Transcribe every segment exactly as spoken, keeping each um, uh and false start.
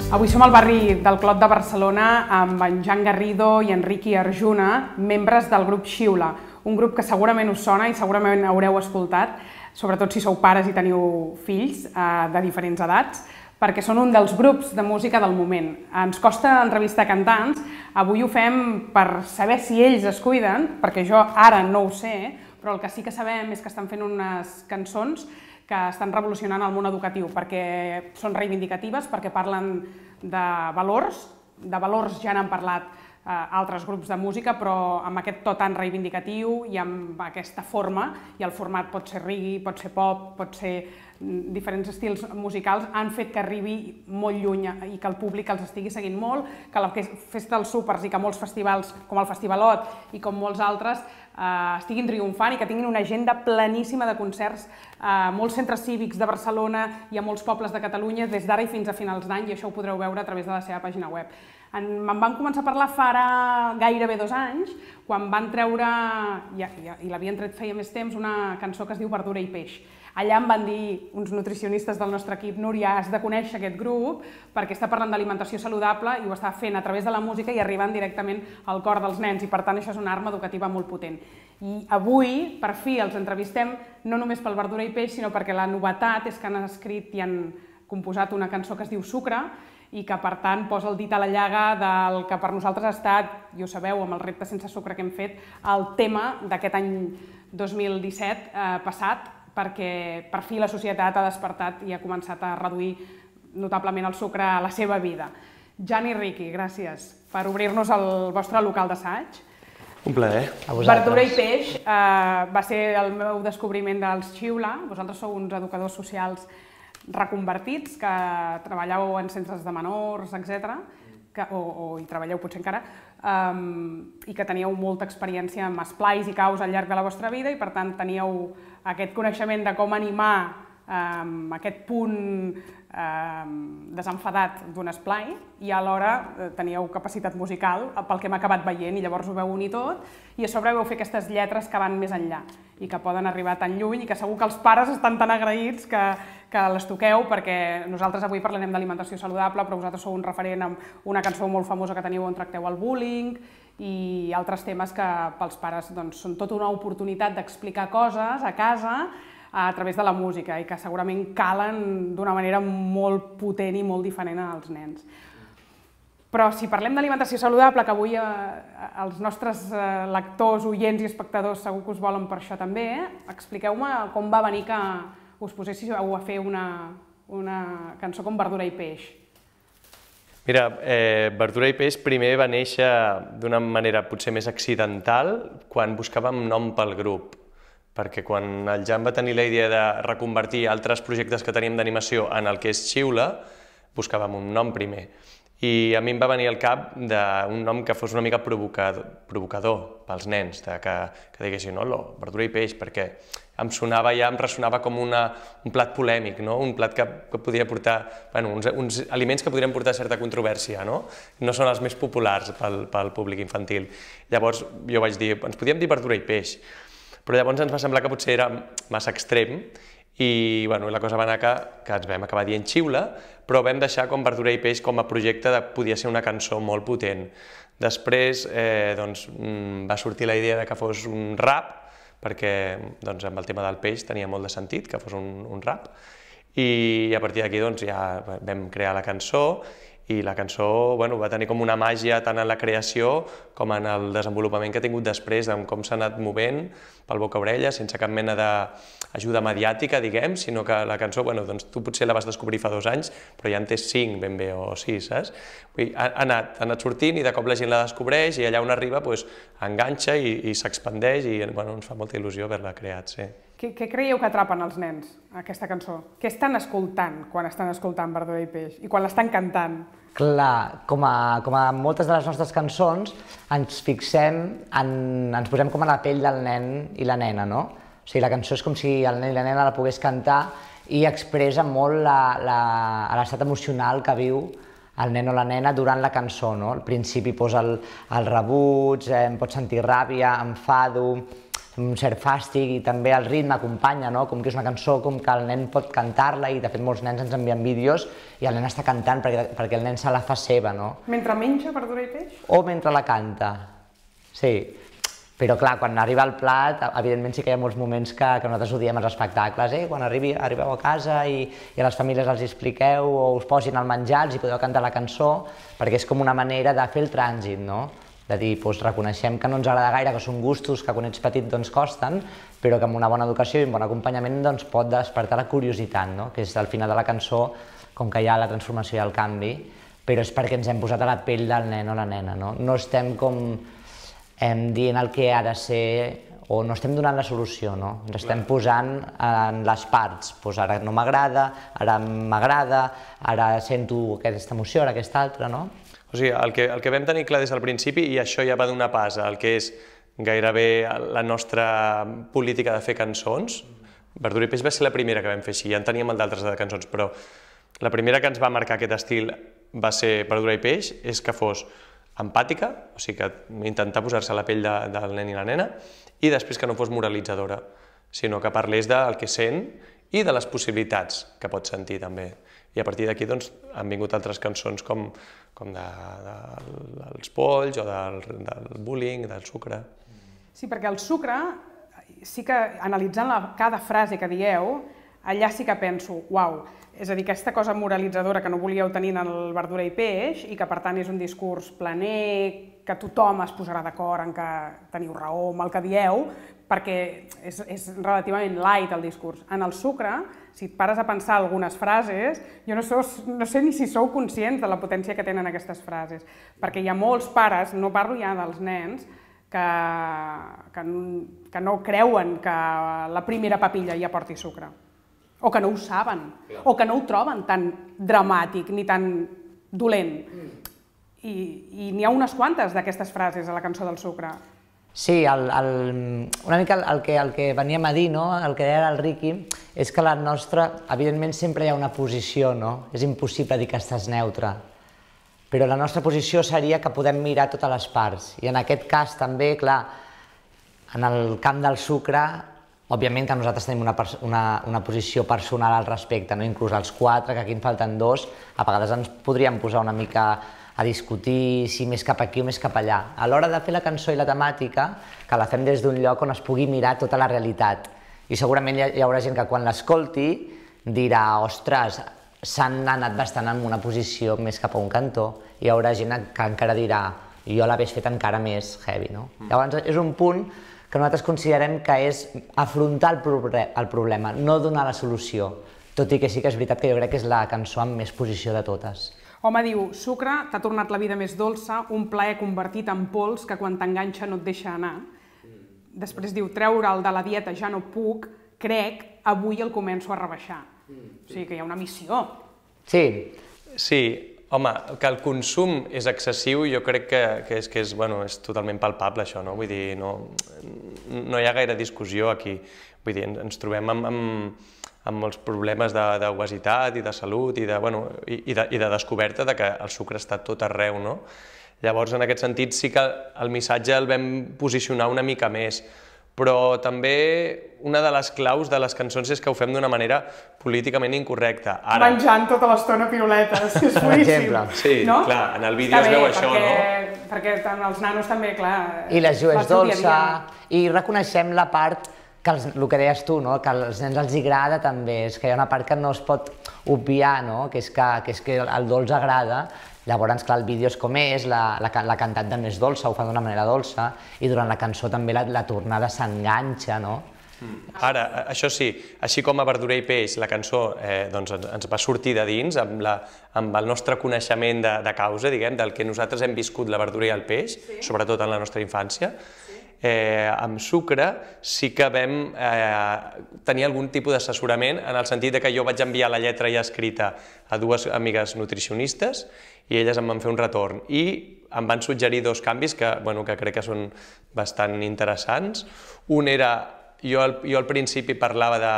Avui som al barri del Clot de Barcelona amb en Jan Garrido i en Ricky Arjuna, membres del grup Xiula, un grup que segurament us sona i segurament haureu escoltat, sobretot si sou pares i teniu fills de diferents edats, perquè són un dels grups de música del moment. Ens costa entrevistar cantants, avui ho fem per saber si ells es cuiden, perquè jo ara no ho sé, però el que sí que sabem és que estan fent unes cançons que estan revolucionant el món educatiu, perquè són reivindicatives, perquè parlen de valors, de valors ja n'han parlat altres grups de música, però amb aquest to tan reivindicatiu i amb aquesta forma, i el format pot ser reggae, pot ser pop, pot ser diferents estils musicals, han fet que arribi molt lluny i que el públic els estigui seguint molt, que la Festa dels Súpers i que molts festivals, com el Festivalot i com molts altres, estiguin triomfant i que tinguin una agenda pleníssima de concerts a molts centres cívics de Barcelona i a molts pobles de Catalunya des d'ara i fins a finals d'any, i això ho podreu veure a través de la seva pàgina web. Me'n van començar a parlar fa ara gairebé dos anys, quan van treure, i l'havien tret feia més temps, una cançó que es diu Verdura i Peix. Allà em van dir uns nutricionistes del nostre equip: Núria, has de conèixer aquest grup perquè està parlant d'alimentació saludable i ho està fent a través de la música i arribant directament al cor dels nens, i per tant això és una arma educativa molt potent. I avui, per fi, els entrevistem no només pel Verdura i Peix, sinó perquè la novetat és que han escrit i han composat una cançó que es diu Sucre i que per tant posa el dit a la llaga del que per nosaltres ha estat, i ho sabeu, amb el repte sense sucre que hem fet, el tema d'aquest any dos mil disset passat, perquè per fi la societat ha despertat i ha començat a reduir notablement el sucre a la seva vida. Jan i Ricky, gràcies per obrir-nos el vostre local d'assaig. Un plaer. Verdura i Peix va ser el meu descobriment dels Xiula. Vosaltres sou uns educadors socials reconvertits que treballeu en centres de menors, etcètera, o hi treballeu potser encara, i que teníeu molta experiència amb esplais i caus al llarg de la vostra vida, i per tant teníeu aquest coneixement de com animar aquest punt desenfadat d'un esplai, i alhora teníeu capacitat musical pel que hem acabat veient, i llavors ho veu unir tot, i a sobre veu fer aquestes lletres que van més enllà i que poden arribar tan lluny, i que segur que els pares estan tan agraïts que les toqueu, perquè nosaltres avui parlarem d'alimentació saludable, però vosaltres sou un referent amb una cançó molt famosa que teniu on tracteu el bullying i altres temes que pels pares són tota una oportunitat d'explicar coses a casa a través de la música, i que segurament calen d'una manera molt potent i molt diferent als nens. Però si parlem d'alimentació saludable, que avui els nostres lectors, oients i espectadors segur que us volen per això també, expliqueu-me com va venir que us poséssiu a fer una cançó com Verdura i Peix. Mira, Verdura i Peix primer va néixer d'una manera potser més accidental quan buscàvem nom pel grup, perquè quan el Jan va tenir la idea de reconvertir altres projectes que teníem d'animació en el que és Xiula, buscàvem un nom primer. I a mi em va venir al cap d'un nom que fos una mica provocador pels nens, que diguessin, no, Verdura i Peix, perquè em sonava ja, em ressonava com un plat polèmic, un plat que podria portar, uns aliments que podrien portar certa controvèrsia, no? No són els més populars pel públic infantil. Llavors jo vaig dir, ens podíem dir Verdura i Peix, però llavors ens va semblar que potser era massa extrem, i la cosa va anar que ens vam acabar dient Xiula, però vam deixar com Verdura i Peix com a projecte de podia ser una cançó molt potent. Després va sortir la idea que fos un rap, perquè amb el tema del peix tenia molt de sentit que fos un rap, i a partir d'aquí ja vam crear la cançó, i la cançó va tenir com una màgia tant en la creació com en el desenvolupament que ha tingut després, de com s'ha anat movent pel boca-orella, sense cap mena d'ajuda mediàtica, diguem, sinó que la cançó, tu potser la vas descobrir fa dos anys, però ja en té cinc ben bé, o sis, saps? Ha anat sortint i de cop la gent la descobreix, i allà on arriba enganxa i s'expandeix, i ens fa molta il·lusió haver-la creat, sí. Què creieu que atrapen els nens, aquesta cançó? Què estan escoltant quan estan escoltant Verdura i Peix i quan l'estan cantant? Clar, com a moltes de les nostres cançons, ens fixem, ens posem com a la pell del nen i la nena, no? O sigui, la cançó és com si el nen i la nena la pogués cantar i expressa molt l'estat emocional que viu el nen o la nena durant la cançó, no? Al principi posa el rebuig, em pot sentir ràbia, enfado, un cert fàstic i també el ritme acompanya, no? Com que és una cançó com que el nen pot cantar-la i de fet molts nens ens envien vídeos i el nen està cantant perquè, perquè el nen se la fa seva, no? Mentre menja verdura i peix? O mentre la canta, sí. Però clar, quan arriba al plat, evidentment sí que hi ha molts moments que, que nosaltres ho diem als espectacles, eh? Quan arribi, arribeu a casa i, i a les famílies els expliqueu o us posin el menjar, els hi podeu cantar la cançó, perquè és com una manera de fer el trànsit, no? De dir, doncs reconeixem que no ens agrada gaire, que són gustos que quan ets petit doncs costen, però que amb una bona educació i un bon acompanyament doncs pot despertar la curiositat, no? Que és al final de la cançó, com que hi ha la transformació i el canvi, però és perquè ens hem posat a la pell del nen o la nena, no? No estem com em dient el que ha de ser, o no estem donant la solució, no? Ens estem posant en les parts, doncs ara no m'agrada, ara m'agrada, ara sento aquesta emoció, ara aquesta altra, no? O sigui, el que, el que vam tenir clar des del principi, i això ja va donar pas al que és gairebé la nostra política de fer cançons, Verdura i peix va ser la primera que vam fer així, ja en teníem d'altres de cançons, però la primera que ens va marcar aquest estil va ser Verdura i peix, és que fos empàtica, o sigui, que intentar posar-se a la pell de, del nen i la nena, i després que no fos moralitzadora, sinó que parlés del que sent i de les possibilitats que pot sentir també. I a partir d'aquí doncs, han vingut altres cançons com, com de, de, dels polls o del, del bullying, del sucre. Sí, perquè el sucre, sí que analitzant la, cada frase que dieu, allà sí que penso, uau, és a dir, aquesta cosa moralitzadora que no volíeu tenir en el Verdura i peix i que per tant és un discurs planer, que tothom es posarà d'acord en que teniu raó amb el que dieu, perquè és, és relativament light el discurs. En el sucre, si et pares a pensar algunes frases, jo no, so, no sé ni si sou conscients de la potència que tenen aquestes frases, perquè hi ha molts pares, no parlo ja dels nens, que, que, que no creuen que la primera papilla ja porti sucre, o que no ho saben, o que no ho troben tan dramàtic ni tan dolent. I, i n'hi ha unes quantes d'aquestes frases a la cançó del sucre. Sí, el, el, una mica el que, el que veníem a dir, no? El que deia el Riqui, és que la nostra, evidentment sempre hi ha una posició, no? És impossible dir que estàs neutre, però la nostra posició seria que podem mirar totes les parts, i en aquest cas també, clar, en el camp del sucre, òbviament que nosaltres tenim una, una, una posició personal al respecte, no? Inclús els quatre, que aquí en falten dos, a vegades ens podríem posar una mica a discutir si més cap aquí o més cap allà. A l'hora de fer la cançó i la temàtica, que la fem des d'un lloc on es pugui mirar tota la realitat. I segurament hi, hi haurà gent que quan l'escolti dirà, ostres, s'han anat bastant en una posició més cap a un cantó. Hi haurà gent que encara dirà, jo l'hagués fet encara més heavy, no? Mm. Llavors és un punt que nosaltres considerem que és afrontar el, proble el problema, no donar la solució, tot i que sí que és veritat que jo crec que és la cançó amb més posició de totes. Home, diu, sucre, t'ha tornat la vida més dolça, un plaer convertit en pols que quan t'enganxa no et deixa anar. Després diu, treure'l de la dieta ja no puc, crec, avui el començo a rebaixar. O sigui que hi ha una missió. Sí. Sí, home, que el consum és excessiu, jo crec que, que, és, que és, bueno, és totalment palpable això, no? Vull dir, no, no hi ha gaire discussió aquí. Vull dir, ens trobem amb, amb, amb molts problemes d'obesitat i de salut i de, bueno, i, i, de, i de descoberta de que el sucre està tot arreu, no? Llavors, en aquest sentit, sí que el missatge el vam posicionar una mica més, però també una de les claus de les cançons és que ho fem d'una manera políticament incorrecta. Ara... Menjant tota l'estona piruletes, és boníssim. Sí, no? Clar, en el vídeo es veu això, perquè, no? Perquè tant els nanos també, clar... I la Ju és dolça, i reconeixem la part que els, el que deies tu, no? Que als nens els agrada també, és que hi ha una part que no es pot obviar, no? Que és que, que, és que el dolç agrada. Llavors, clar, el vídeo és com és, la, la, la cantat de més dolça, ho fa d'una manera dolça, i durant la cançó també la, la tornada s'enganxa, no? Ara, això sí, així com a Verdura i peix, la cançó eh, doncs ens va sortir de dins amb, la, amb el nostre coneixement de, de causa, diguem, del que nosaltres hem viscut la verdura i el peix, sí. Sobretot en la nostra infància. Eh, amb sucre sí que vam eh, tenir algun tipus d'assessorament en el sentit de que jo vaig enviar la lletra ja escrita a dues amigues nutricionistes i elles em van fer un retorn i em van suggerir dos canvis que, bueno, que crec que són bastant interessants. Un era, jo al, jo al principi parlava de...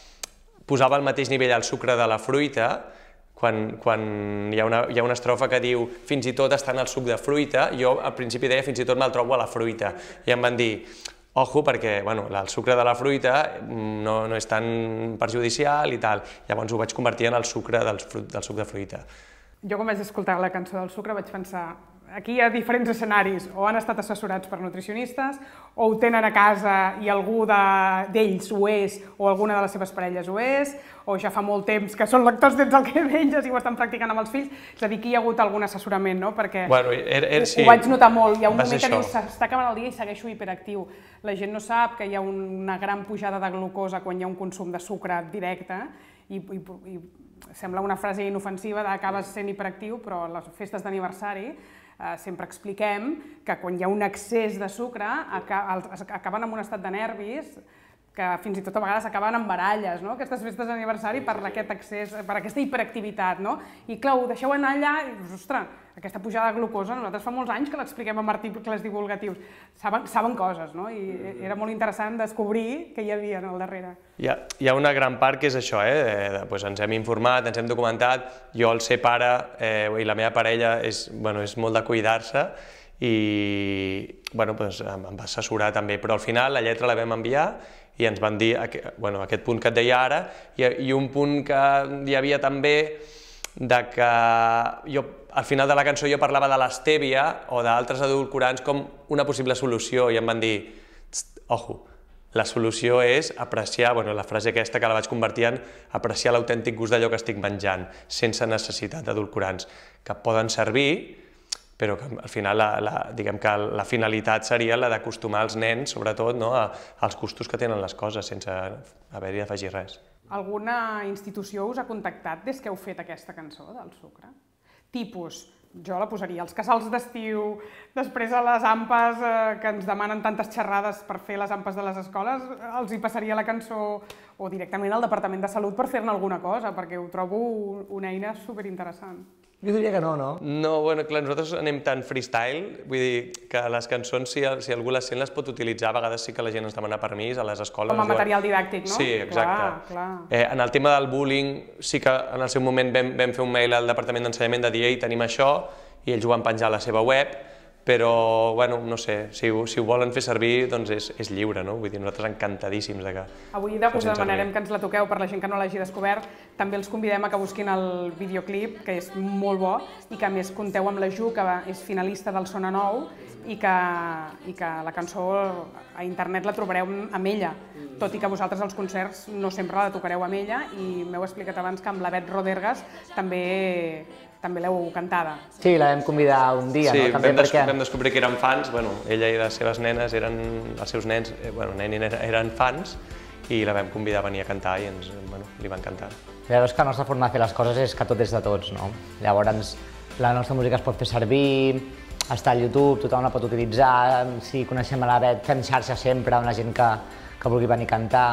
posava al mateix nivell el sucre de la fruita, quan, quan hi, ha una, hi ha una estrofa que diu fins i tot està en el suc de fruita, jo al principi deia fins i tot me'l trobo a la fruita, i em van dir ojo, perquè bueno, el sucre de la fruita no, no és tan perjudicial i tal. Llavors ho vaig convertir en el sucre del, del suc de fruita. Jo quan vaig escoltar la cançó del sucre vaig pensar, aquí hi ha diferents escenaris, o han estat assessorats per nutricionistes, o ho tenen a casa i algú d'ells ho és, o alguna de les seves parelles ho és, o ja fa molt temps que són lectors dins el que menges i ho estan practicant amb els fills. És a dir, aquí hi ha hagut algun assessorament, no? Perquè bueno, er, er, sí, ho vaig notar molt. Hi ha un moment que això. dius, s'està acabant el dia i segueixo hiperactiu. La gent no sap que hi ha una gran pujada de glucosa quan hi ha un consum de sucre directe i, i, i sembla una frase inofensiva d'acabes sent hiperactiu, però a les festes d'aniversari Uh, sempre expliquem que quan hi ha un excés de sucre acaben amb un estat de nervis que fins i tot a vegades acaben amb baralles, no? Aquestes festes d'aniversari per aquest excés, per aquesta hiperactivitat, no? I clar, ho deixeu anar allà i dius, ostres, aquesta pujada de glucosa, nosaltres fa molts anys que l'expliquem en articles divulgatius, saben, saben coses, no? I era molt interessant descobrir què hi havia al darrere. Hi ha, hi ha una gran part que és això, eh? De, pues ens hem informat, ens hem documentat, jo el ser pare eh, i la meva parella és, bueno, és molt de cuidar-se i bueno, pues, em va assessorar també, però al final la lletra la vam enviar i ens van dir bueno, aquest punt que et deia ara i, i un punt que hi havia també de que jo, al final de la cançó jo parlava de l'estèvia o d'altres edulcorants com una possible solució i em van dir, ojo, la solució és apreciar, bueno, la frase aquesta que la vaig convertir en apreciar l'autèntic gust d'allò que estic menjant, sense necessitat d'edulcorants, que poden servir, però que al final la, la, diguem que la finalitat seria la d'acostumar els nens, sobretot, no, a, als gustos que tenen les coses, sense haver-hi d'afegir res. Alguna institució us ha contactat des que heu fet aquesta cançó del sucre? Tipus, jo la posaria als casals d'estiu, després a les ampes eh, que ens demanen tantes xerrades per fer les ampes de les escoles, els hi passaria la cançó o directament al Departament de Salut per fer-ne alguna cosa, perquè ho trobo una eina superinteressant. Jo diria que no, no? No, bueno, clar, nosaltres anem tan freestyle, vull dir que les cançons, si, si algú les sent, les pot utilitzar, a vegades sí que la gent ens demana permís a les escoles. Com a material didàctic, no? Sí, exacte. Clar, clar. Eh, en el tema del bullying, sí que en el seu moment vam, vam fer un mail al Departament d'Ensenyament de dir, ei, tenim això, i ells ho van penjar a la seva web, però, bueno, no sé, si ho, si ho volen fer servir, doncs és, és lliure, no? Vull dir, nosaltres encantadíssims de que... Avui us demanarem que ens la toqueu per la gent que no l'hagi descobert. També els convidem a que busquin el videoclip, que és molt bo, i que a més compteu amb la Ju, que és finalista del Sona Nou, i que, i que la cançó a internet la trobareu amb ella, tot i que vosaltres als concerts no sempre la tocareu amb ella, i m'heu explicat abans que amb la Bet Rodergas també... també l'heu cantada. Sí, la vam convidar un dia, sí, no? També vam, perquè... vam descobrir que eren fans, bueno, ella i les seves nenes eren, els seus nens, eh, bueno, nen eren fans, i la vam convidar a venir a cantar i ens, bueno, li va encantar. Llavors que la nostra forma de fer les coses és que tot és de tots, no? Llavors la nostra música es pot fer servir, està al YouTube, tothom la pot utilitzar, si coneixem a la Bet, fem xarxa sempre amb la gent que, que vulgui venir a cantar,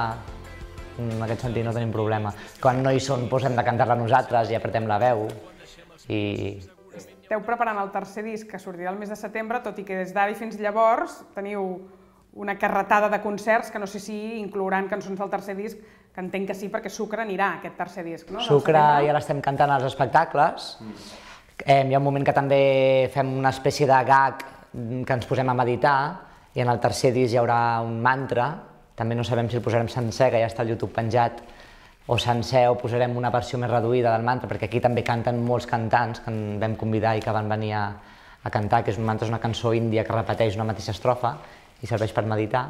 en aquest sentit no tenim problema. Quan no hi són, doncs hem de cantar-la nosaltres i apretem la veu. I... Esteu preparant el tercer disc que sortirà el mes de setembre, tot i que des d'ara i fins llavors teniu una carretada de concerts que no sé si inclouran cançons del tercer disc, que entenc que sí, perquè Sucre anirà aquest tercer disc, no? Sucre ja l'estem cantant als espectacles. Eh, hi ha un moment que també fem una espècie de gag que ens posem a meditar i en el tercer disc hi haurà un mantra, també no sabem si el posarem sencer, que ja està al YouTube penjat, o sencer, o posarem una versió més reduïda del mantra, perquè aquí també canten molts cantants que en vam convidar i que van venir a, a cantar, que és un mantra, és una cançó índia que repeteix una mateixa estrofa i serveix per meditar.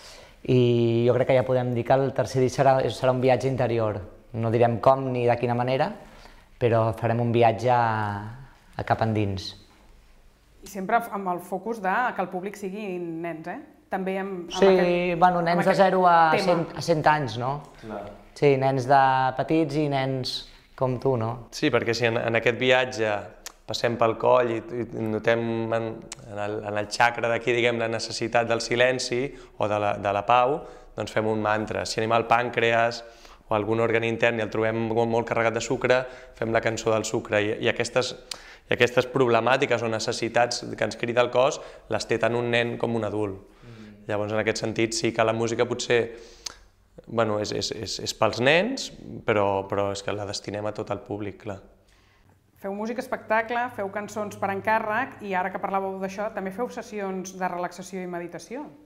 I jo crec que ja podem dir que el tercer disc serà, serà un viatge interior. No direm com ni de quina manera, però farem un viatge a, a cap endins. I sempre amb el focus de que el públic sigui nens, eh? També amb, amb sí, aquest, bueno, nens de zero a cent anys, no? Clar. Sí, nens de petits i nens com tu, no? Sí, perquè si en, en aquest viatge passem pel coll i, i notem en, en, el, en el xacra d'aquí, diguem, la necessitat del silenci o de la, de la pau, doncs fem un mantra. Si anem al pàncreas o algun òrgan intern i el trobem molt, molt carregat de sucre, fem la cançó del sucre. I, i, aquestes, i aquestes problemàtiques o necessitats que ens crida el cos les té tant un nen com un adult. Mm. Llavors, en aquest sentit, sí que la música potser bueno, és, és, és, és pels nens, però, però és que la destinem a tot el públic, clar. Feu música espectacle, feu cançons per encàrrec i ara que parlàveu d'això, també feu sessions de relaxació i meditació.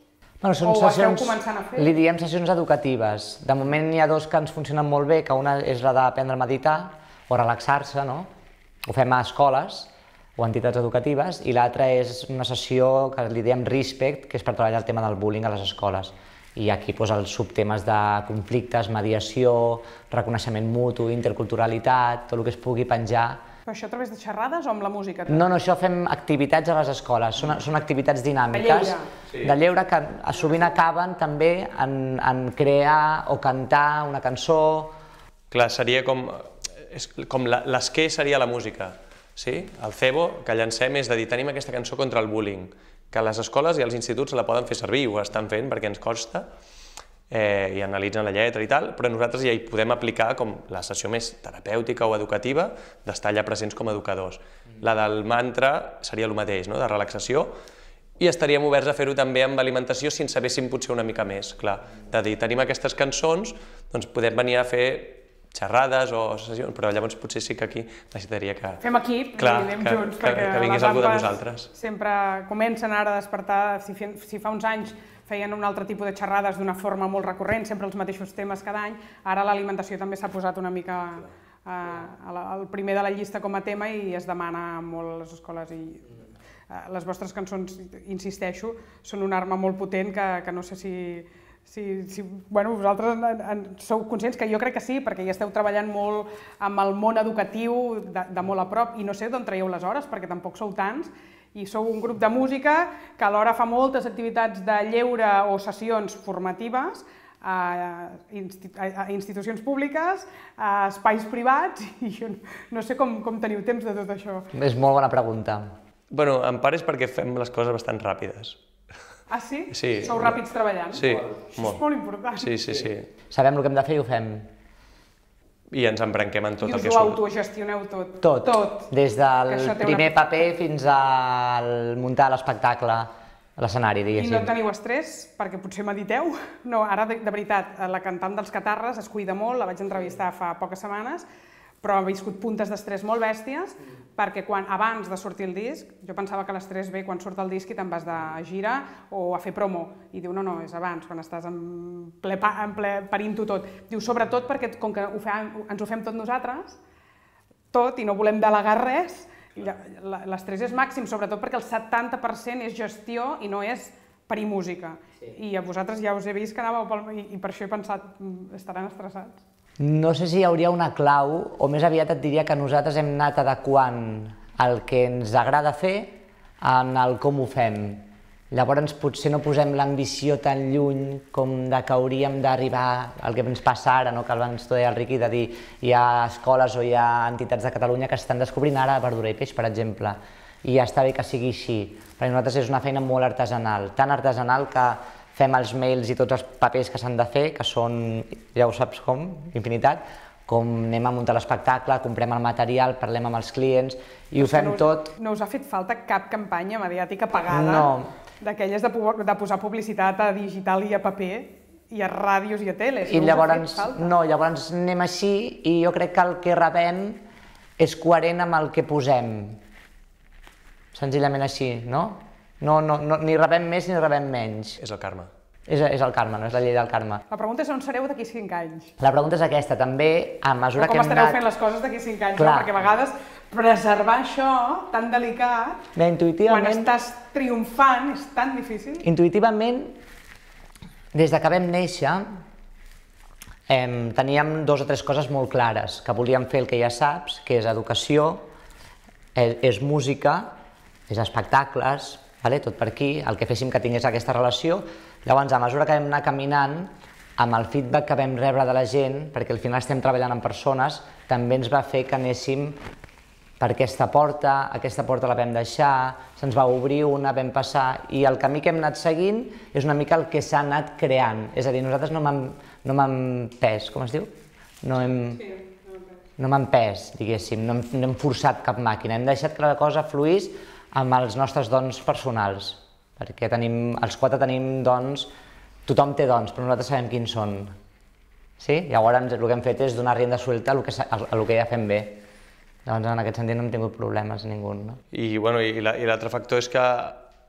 Bueno, són o ho esteu sessions, començant a fer? li diem sessions educatives. De moment hi ha dos que ens funcionen molt bé, que una és la d'aprendre a meditar o relaxar-se, no? Ho fem a escoles o entitats educatives, i l'altra és una sessió que li diem Respect, que és per treballar el tema del bullying a les escoles. I aquí doncs, els subtemes de conflictes, mediació, reconeixement mutu, interculturalitat, tot el que es pugui penjar. Però això a través de xerrades o amb la música? No, no, això fem activitats a les escoles, són, són activitats dinàmiques, De lleure. Sí. de lleure que sovint acaben també en, en crear o cantar una cançó. Clar, seria com, és com la- l'esquer seria la música, sí? El cebo que llancem és de dir, tenim aquesta cançó contra el bullying, que les escoles i els instituts la poden fer servir, ho estan fent perquè ens costa, eh, i analitzen la lletra i tal, però nosaltres ja hi podem aplicar com la sessió més terapèutica o educativa, d'estar allà presents com a educadors. La del mantra seria el mateix, no? De relaxació, i estaríem oberts a fer-ho també amb alimentació si en sabéssim potser una mica més, clar. De dir, tenim aquestes cançons, doncs podem venir a fer xerrades o sessions, però llavors potser sí que aquí necessitaria que... Fem equip Clar, i anem que, junts, que, perquè que vingués les algú de ampes vosaltres. sempre comencen ara a despertar, si, fi, si fa uns anys feien un altre tipus de xerrades d'una forma molt recurrent, sempre els mateixos temes cada any, ara l'alimentació també s'ha posat una mica eh, al primer de la llista com a tema i es demana molt a les escoles. I eh, les vostres cançons, insisteixo, són una arma molt potent que, que no sé si... Si, si, bueno, vosaltres en, en, sou conscients que jo crec que sí, perquè hi esteu treballant molt amb el món educatiu de, de molt a prop, i no sé d'on traieu les hores, perquè tampoc sou tants, i sou un grup de música que alhora fa moltes activitats de lleure o sessions formatives a, institu a institucions públiques, a espais privats, i jo no sé com, com teniu temps de tot això. És molt bona pregunta. Bueno, en part és perquè fem les coses bastant ràpides. Ah, sí? Sí. Sou ràpids treballant? Sí, Això molt. és molt important. Sí, sí, sí. Sabem el que hem de fer i ho fem. I ens embranquem en tot I el us que ho surt. autogestioneu tot? Tot. Tot. Des Que del això té una- primer paper fins al muntar l'espectacle a l'escenari, I diguéssim. no teniu estrès, perquè potser mediteu? No, ara de, de veritat, la cantant dels Catarres es cuida molt, la vaig entrevistar fa poques setmanes, però ha viscut puntes d'estrès molt bèsties, perquè quan, abans de sortir el disc, jo pensava que l'estrès ve quan surt el disc i te'n vas de gira o a fer promo, i diu, no, no, és abans, quan estàs en ple, en ple parint-ho tot. Diu, sobretot perquè com que ho fem, ens ho fem tot nosaltres, tot, i no volem delegar res, l'estrès és màxim, sobretot perquè el setanta per cent és gestió i no és parir música. Sí. I a vosaltres ja us he vist que anàveu pel... I, i per això he pensat, estaran estressats. No sé si hi hauria una clau, o més aviat et diria que nosaltres hem anat adequant el que ens agrada fer en el com ho fem. Llavors potser no posem l'ambició tan lluny com de que hauríem d'arribar al que ens passa ara, no? Que abans t'ho deia el Riqui, de dir hi ha escoles o hi ha entitats de Catalunya que estan descobrint ara Verdura i Peix, per exemple, i ja està bé que sigui així, perquè nosaltres és una feina molt artesanal, tan artesanal que fem els mails i tots els papers que s'han de fer, que són, ja ho saps com, infinitat, com anem a muntar l'espectacle, comprem el material, parlem amb els clients i ho fem no us, tot... No us ha fet falta cap campanya mediàtica pagada No. d'aquelles de, de posar publicitat a digital i a paper i a ràdios i a teles? I no llavors, us ha fet falta? no, llavors anem així i jo crec que el que rebem és coherent amb el que posem. Senzillament així, no? No, no, no, ni rebem més ni rebem menys. És el karma. És, és el karma, no és la llei del karma. La pregunta és on sereu d'aquí cinc anys? La pregunta és aquesta, també, a mesura O com que hem estareu anat... fent les coses d'aquí cinc anys, Clar. no? Perquè a vegades preservar això tan delicat, Bé, intuïtivament, quan estàs triomfant, és tan difícil. intuïtivament, des de que vam néixer, em, teníem dos o tres coses molt clares, que volíem fer el que ja saps, que és educació, és, és música, és espectacles, vale? Tot per aquí, el que féssim que tingués aquesta relació. Llavors, a mesura que vam anar caminant, amb el feedback que vam rebre de la gent, perquè al final estem treballant amb persones, també ens va fer que anéssim per aquesta porta, aquesta porta la vam deixar, se'ns va obrir una, vam passar, i el camí que hem anat seguint és una mica el que s'ha anat creant. És a dir, nosaltres no hem, no hem pes, com es diu? No hem, no hem pes, diguéssim, no hem, no hem forçat cap màquina, hem deixat que la cosa fluís amb els nostres dons personals, perquè tenim, els quatre tenim dons, tothom té dons, però nosaltres sabem quins són. Sí? Llavors el que hem fet és donar rienda suelta al que, al que ja fem bé. Llavors en aquest sentit no hem tingut problemes ningú. No? I bueno, i l'altre factor és que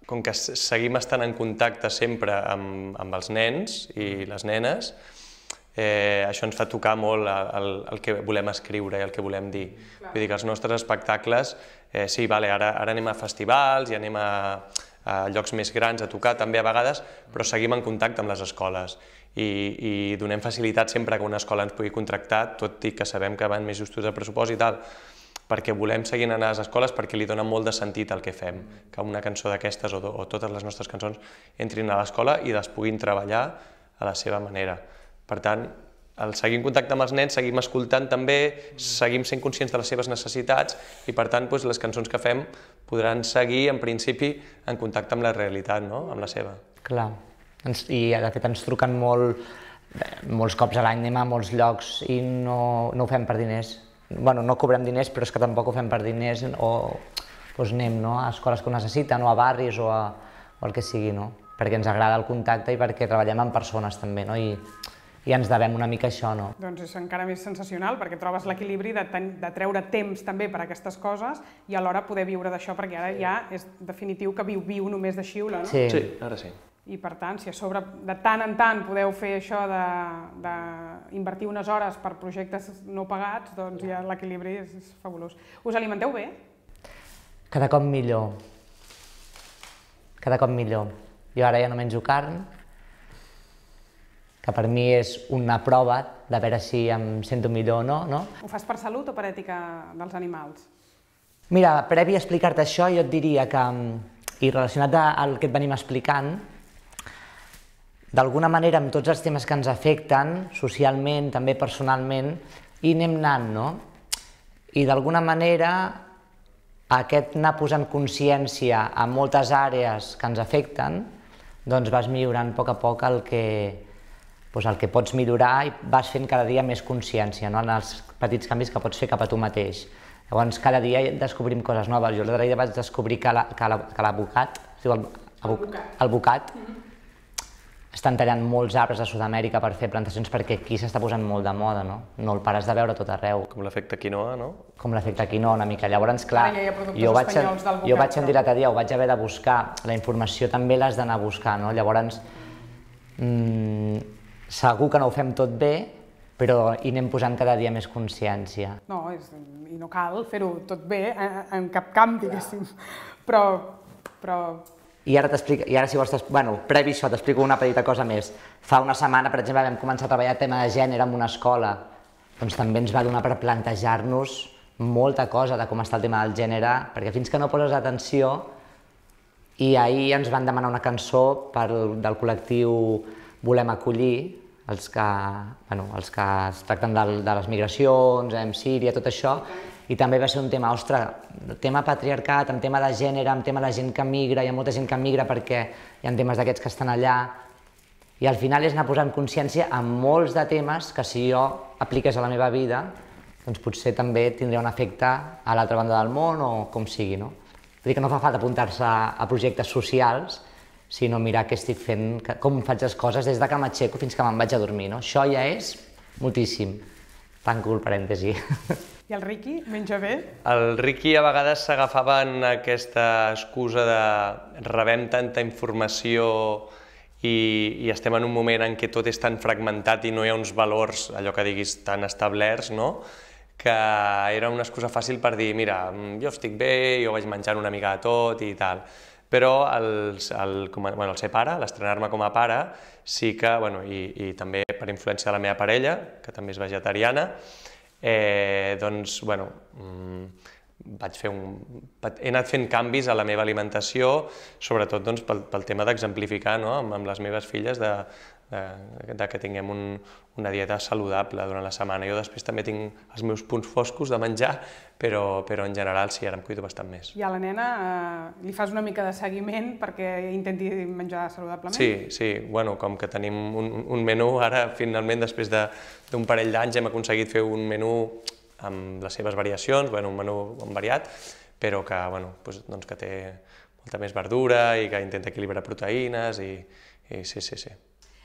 com que seguim estant en contacte sempre amb, amb els nens i les nenes, eh, això ens fa tocar molt el, el que volem escriure i el que volem dir. Vull dir que els nostres espectacles, eh, sí, vale, ara, ara anem a festivals i anem a, a llocs més grans a tocar també a vegades, però seguim en contacte amb les escoles i, i donem facilitat sempre que una escola ens pugui contractar, tot i que sabem que van més justos de pressupost i tal, perquè volem seguir anant a les escoles perquè li dona molt de sentit al que fem, que una cançó d'aquestes o, o totes les nostres cançons entrin a l'escola i les puguin treballar a la seva manera. Per tant, al seguir en contacte amb els nens, seguim escoltant també, seguim sent conscients de les seves necessitats i per tant doncs, les cançons que fem podran seguir en principi en contacte amb la realitat, no? Amb la seva. Clar, i de fet ens truquen molt, molts cops a l'any, anem a molts llocs i no, no ho fem per diners. Bueno, no cobrem diners, però és que tampoc ho fem per diners o doncs anem no, a escoles que ho necessiten o a barris o, a, o el que sigui, no? Perquè ens agrada el contacte i perquè treballem amb persones també, no? I, i ens devem una mica això, no? Doncs és encara més sensacional perquè trobes l'equilibri de, de treure temps també per a aquestes coses i alhora poder viure d'això perquè ara ja és definitiu que viu, viu només de xiula, no? Sí. Sí, ara sí. I per tant, si a sobre de tant en tant podeu fer això d'invertir unes hores per projectes no pagats, doncs ja l'equilibri és, és fabulós. Us alimenteu bé? Cada cop millor. Cada cop millor. Jo ara ja no menjo carn, que per mi és una prova de veure si em sento millor o no, no? Ho fas per salut o per ètica dels animals? Mira, previ a explicar-te això, jo et diria que, i relacionat al que et venim explicant, d'alguna manera, amb tots els temes que ens afecten, socialment, també personalment, hi anem anant, no? I d'alguna manera, aquest anar posant consciència a moltes àrees que ens afecten, doncs vas millorant a poc a poc el que, doncs el que pots millorar i vas fent cada dia més consciència, no? En els petits canvis que pots fer cap a tu mateix. Llavors, cada dia descobrim coses noves. Jo l'altre dia vaig descobrir que l'advocat, el, el bocat, mm-hmm. estan tallant molts arbres a Sud-amèrica per fer plantacions perquè aquí s'està posant molt de moda, no? No el pares de veure tot arreu. Com l'efecte quinoa, no? Com l'efecte quinoa, una mica. Llavors, clar, Ara ja hi ha productes jo vaig, espanyols del bocat, jo vaig sentir però- l'altre dia, ho vaig haver de buscar, la informació també l'has d'anar a buscar, no? Llavors, mmm, segur que no ho fem tot bé, però hi anem posant cada dia més consciència. No, és, i no cal fer-ho tot bé en, en cap camp, diguéssim. Però, però I ara t'explico, i ara si vols, bueno, previ això, t'explico una petita cosa més. Fa una setmana, per exemple, vam començar a treballar el tema de gènere en una escola. Doncs també ens va donar per plantejar-nos molta cosa de com està el tema del gènere, perquè fins que no poses atenció, i ahir ens van demanar una cançó pel, del col·lectiu Volem Acollir, els que, bueno, els que es tracten de, de les migracions, en Síria, tot això, i també va ser un tema, ostres, tema patriarcat, amb tema de gènere, amb tema de gent que migra, hi ha molta gent que migra perquè hi ha temes d'aquests que estan allà, i al final és anar posant consciència en molts de temes que si jo apliqués a la meva vida, doncs potser també tindria un efecte a l'altra banda del món o com sigui, no? Vull dir que no fa falta apuntar-se a projectes socials, sinó mirar què estic fent, com faig les coses des de que m'aixeco fins que me'n vaig a dormir, no? Això ja és moltíssim. Tanco el parèntesi. I el Riqui menja bé? El Riqui a vegades s'agafava en aquesta excusa de rebem tanta informació i, i estem en un moment en què tot és tan fragmentat i no hi ha uns valors, allò que diguis, tan establerts, no? Que era una excusa fàcil per dir, mira, jo estic bé, jo vaig menjant una mica de tot i tal. Però el, el, com a, bueno, el ser pare, l'estrenar-me com a pare, sí que, bueno, i, i també per influència de la meva parella, que també és vegetariana, eh, doncs, bueno, mmm, vaig fer un, he anat fent canvis a la meva alimentació, sobretot doncs, pel, pel tema d'exemplificar, no? amb, amb les meves filles de, de, de que tinguem un, una dieta saludable durant la setmana. Jo després també tinc els meus punts foscos de menjar, però, però en general sí, ara em cuido bastant més. I a la nena eh, li fas una mica de seguiment perquè intenti menjar saludablement? Sí, sí, bueno, com que tenim un, un menú, ara finalment després d'un parell d'anys hem aconseguit fer un menú amb les seves variacions, bueno, un menú variat, però que, bueno, doncs que té molta més verdura i que intenta equilibrar proteïnes i, i sí, sí, sí.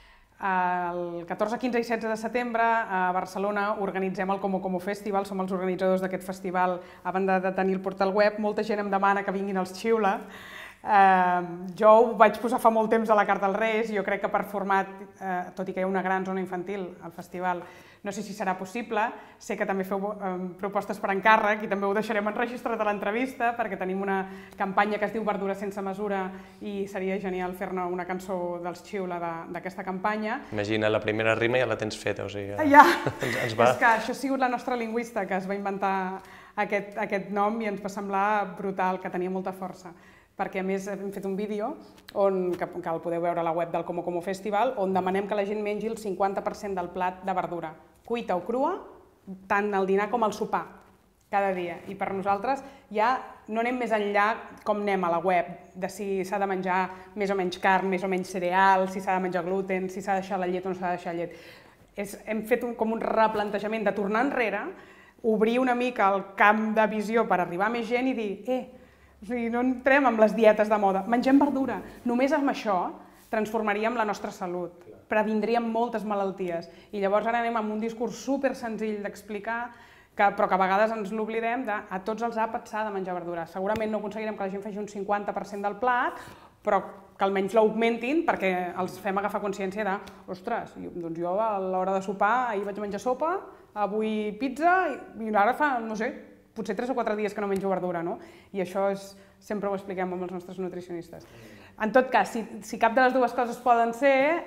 El catorze, quinze i setze de setembre a Barcelona organitzem el Como Como Festival, som els organitzadors d'aquest festival, a banda de tenir el portal web, molta gent em demana que vinguin als Xiula, Jo ho vaig posar fa molt temps a la carta als Reis, jo crec que per format, tot i que hi ha una gran zona infantil al festival, no sé si serà possible. Sé que també feu propostes per encàrrec i també ho deixarem enregistrat a l'entrevista perquè tenim una campanya que es diu Verdura sense mesura i seria genial fer-ne una cançó dels Xiula d'aquesta campanya. Imagina, la primera rima ja la tens feta, o sigui... Ja, és que això ha sigut la nostra lingüista que es va inventar aquest nom i ens va semblar brutal, que tenia molta força. Perquè a més hem fet un vídeo, que el podeu veure a la web del Como Como Festival, on demanem que la gent mengi el cinquanta per cent del plat de verdura, cuita o crua, tant al dinar com al sopar, cada dia. I per nosaltres ja no anem més enllà com anem a la web, de si s'ha de menjar més o menys carn, més o menys cereal, si s'ha de menjar gluten, si s'ha de deixar la llet o no s'ha de deixar llet. Hem fet com un replantejament de tornar enrere, obrir una mica el camp de visió per arribar a més gent i dir eh, o sigui, no entrem amb les dietes de moda, mengem verdura. Només amb això transformaríem la nostra salut, previndríem moltes malalties. I llavors ara anem amb un discurs super senzill d'explicar, però que a vegades ens l'oblidem, de a tots els àpats s'ha de menjar verdura. Segurament no aconseguirem que la gent faci un cinquanta per cent del plat, però que almenys l'augmentin perquè els fem agafar consciència de ostres, doncs jo a l'hora de sopar ahir vaig menjar sopa, avui pizza i ara fa, no sé, potser tres o quatre dies que no menjo verdura, no? I això sempre ho expliquem amb els nostres nutricionistes. En tot cas, si cap de les dues coses poden ser,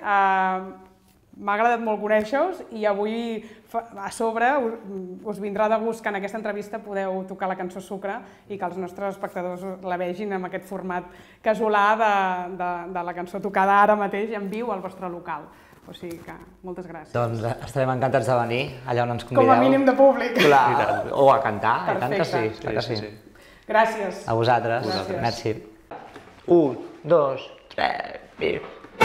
m'ha agradat molt conèixer-vos i avui a sobre us vindrà de gust que en aquesta entrevista podeu tocar la cançó Sucre i que els nostres espectadors la vegin amb aquest format casolà de la cançó tocada ara mateix en viu al vostre local. O sigui que, moltes gràcies. Doncs estarem encantats de venir allà on ens convideu. Com a mínim de públic. O a cantar, i tant que sí. Perfecte. Gràcies. A vosaltres. Merci. Un, dos, tres, i...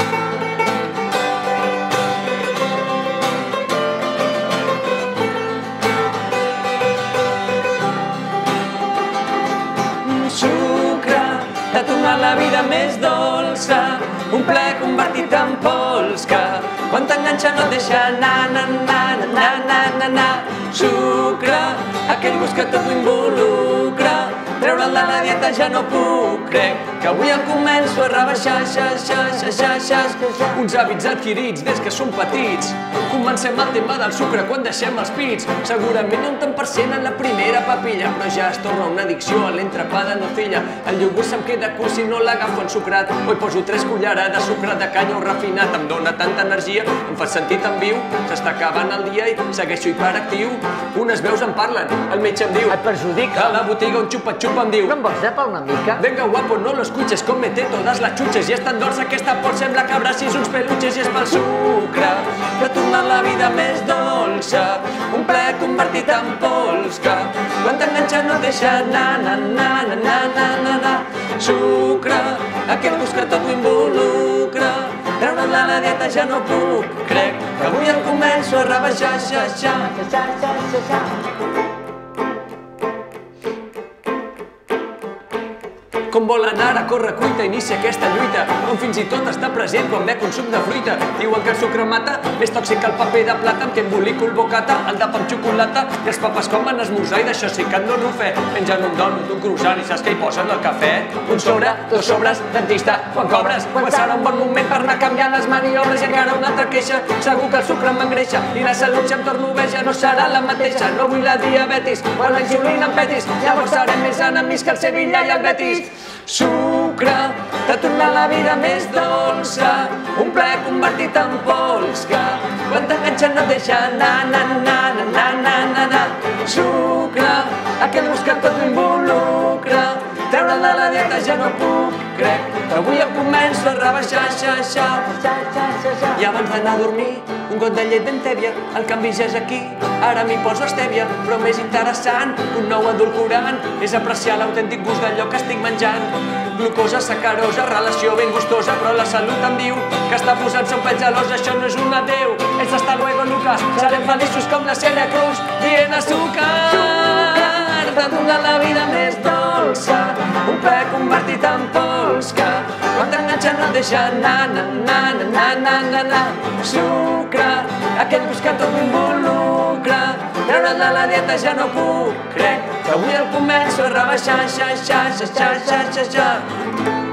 Sucre, t'ha tornat la vida més dolça, un ple convertit en pols que quan t'enganxa no et deixa anar, na, na, na, na, na, na. Sucre, aquell gust que tot ho involucra, treure'l de la dieta ja no puc, crec que avui el començo a rebaixar, xa, xa, xa, xa, xa, xa. Uns hàbits adquirits des que som petits, comencem el tema del sucre quan deixem els pits, segurament un tant per cent en la primera papilla, però ja es torna una addicció a l'entrepà de nocilla, el iogurt se'm queda curt si no l'agafo ensucrat, o hi poso tres cullerades de sucre de canya o refinat, em dóna tanta energia, em fa sentir tan viu, s'està acabant el dia i segueixo hiperactiu, unes veus em parlen, el metge em diu, et perjudica, a la botiga un xupa-xupa em diu, no em vols llepar una mica? Venga guapo, no lo escuches, cómete todas las chuches, i és tan dolça aquesta por, sembla que abracis uns peluches i és pel sucre, que torna la vida més dolça, un ple convertit en pols que quan t'enganxa no et deixa anar, na, na, na, na, na, na, na. Sucre, aquest gust que tot ho involucra, treure'l de la dieta ja no puc, crec que avui el començo a rebaixar, xa, xa, xa, xa, xa, xa. Com vol anar a córrer cuita, inicia aquesta lluita, on fins i tot està present quan ve consum de fruita. Diuen que el sucre mata, més tòxic que el paper de plata, amb què embolico el bocata, el de pa amb xocolata, i els papes com van esmorzar, i d'això sí que en dono fe. Menjant un donut, un croissant, i saps què hi posen al cafè? Un sobre, dos sobres, dentista, quan cobres, quan serà un bon moment per anar canviant les maniobres, i encara una altra queixa, segur que el sucre m'engreixa, i la salut ja em torno obeja, no serà la mateixa, no vull la diabetis, o la insulina en petis, llavors serem més enemics que el Sevilla i el Betis. Sucre, t'ha tornat la vida més dolça, un ple convertit en pols que quan t'enganxa no et deixa anar, na, na, na, na, na, na, na. Sucre, aquell gust que tot ho involucra, treure'l de la dieta ja no puc, crec que avui el començo a rebaixar, xa, xa, xa, xa, xa, xa. I abans d'anar a dormir, un got de llet ben tèbia, el canvi ja és aquí, ara m'hi poso estèvia, però més interessant, un nou edulcorant, és apreciar l'autèntic gust d'allò que estic menjant. Glucosa, sacarosa, relació ben gustosa, però la salut em diu que està posant-se un pet gelós, això no és un adeu. És hasta luego, Lucas, serem feliços com la Celia Cruz, dient azúcar. T'ha donat la vida més dolça, un ple convertit en pols que quan t'enganxa no et deixa anar, na, na, na, na, na, na. Sucre, aquest gust que tot m'involucra, treure'l de la dieta ja no puc, crec que avui el començo a rebaixar, xa, xa, xa, xa, xa, xa, xa.